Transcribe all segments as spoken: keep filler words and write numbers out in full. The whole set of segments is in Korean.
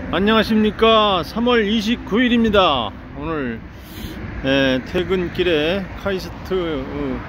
안녕하십니까. 삼월 이십구일입니다 오늘 에, 퇴근길에 카이스트 어,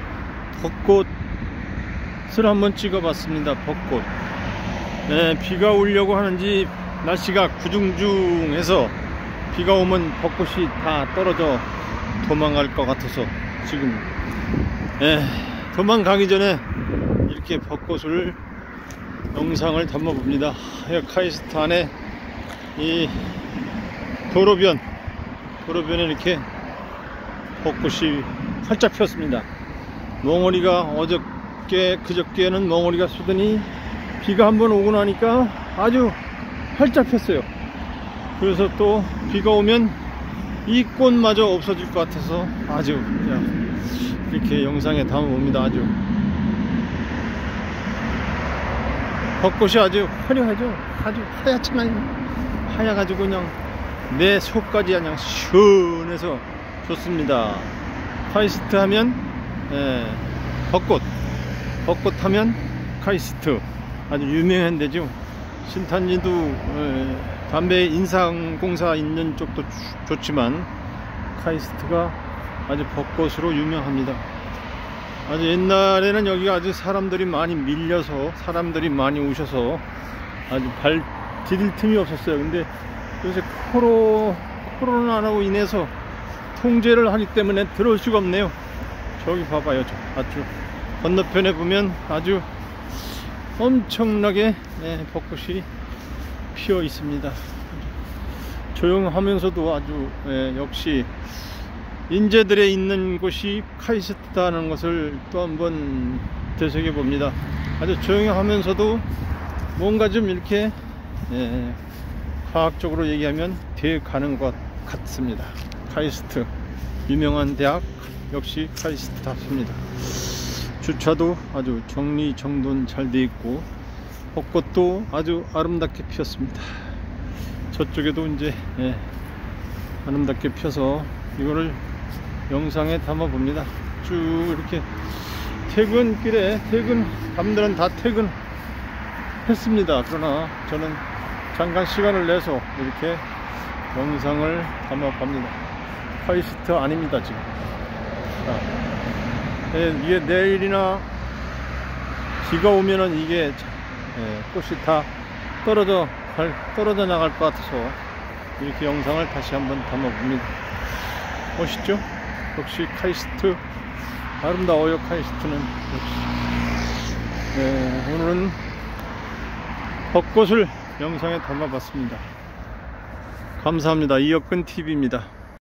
벚꽃을 한번 찍어봤습니다. 벚꽃. 에, 비가 오려고 하는지 날씨가 구중중해서 비가 오면 벚꽃이 다 떨어져 도망갈 것 같아서 지금 에, 도망가기 전에 이렇게 벚꽃을 영상을 담아 봅니다. 카이스트 안에 이 도로변 도로변에 이렇게 벚꽃이 활짝 폈습니다. 멍어리가 어저께 그저께는 멍어리가 쏘더니 비가 한번 오고 나니까 아주 활짝 폈어요. 그래서 또 비가 오면 이 꽃마저 없어질 것 같아서 아주 그냥 이렇게 영상에 담아 봅니다. 아주 벚꽃이 아주 화려하죠. 아주 하얗잖아요. 하얘가지고 그냥 내 속까지 그냥 시원해서 좋습니다. 카이스트 하면 예, 벚꽃 벚꽃 하면 카이스트 아주 유명한 데죠. 신탄리도 예, 담배 인상공사 있는 쪽도 좋지만 카이스트가 아주 벚꽃으로 유명합니다. 아주 옛날에는 여기가 아주 사람들이 많이 밀려서 사람들이 많이 오셔서 아주 발 디딜 틈이 없었어요. 근데 요새 코로, 코로나로 인해서 통제를 하기 때문에 들어올 수가 없네요. 저기 봐봐요. 저 아주 건너편에 보면 아주 엄청나게 네, 벚꽃이 피어 있습니다. 조용하면서도 아주 네, 역시 인재들의 있는 곳이 카이스트다는 것을 또 한번 되새겨 봅니다. 아주 조용하면서도 뭔가 좀 이렇게 예, 과학적으로 얘기하면 돼 가는 것 같습니다. 카이스트 유명한 대학 역시 카이스트답습니다. 주차도 아주 정리정돈 잘 돼 있고 벚꽃도 아주 아름답게 피었습니다. 저쪽에도 이제 예, 아름답게 펴서 이거를 영상에 담아 봅니다. 쭉 이렇게 퇴근길에 퇴근 남들은 다 퇴근 했습니다. 그러나 저는 잠깐 시간을 내서 이렇게 영상을 담아 봅니다. 카이스트 아닙니다 지금. 자, 예, 이게 내일이나 비가 오면은 이게 예, 꽃이 다 떨어져 갈, 떨어져 나갈 것 같아서 이렇게 영상을 다시 한번 담아 봅니다. 멋있죠? 역시 카이스트 아름다워요. 카이스트는 역시. 예, 오늘은 벚꽃을 영상에 담아봤습니다. 감사합니다. 이혁근 티비입니다.